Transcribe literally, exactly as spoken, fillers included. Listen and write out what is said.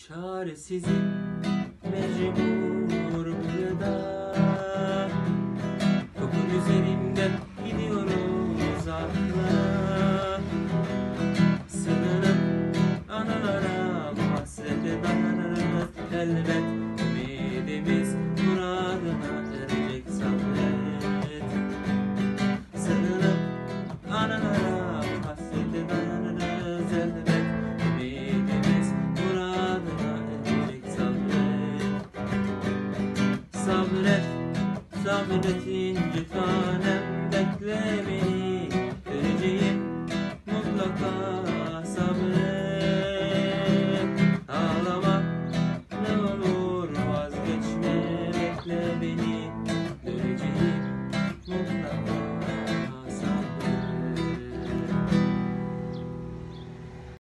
Çaresizim, mecbur burada. Kokun üzerimden gidiyorum uzaklara. Sığınıp anılara, bu hasrete dayanırız elbet. Ümidimiz muradına erecek, sabret. Sığınıp anılara, bu hasrete dayanırız elbet. Ümidimiz muradına erecek, sabret. Sabret, sabret ince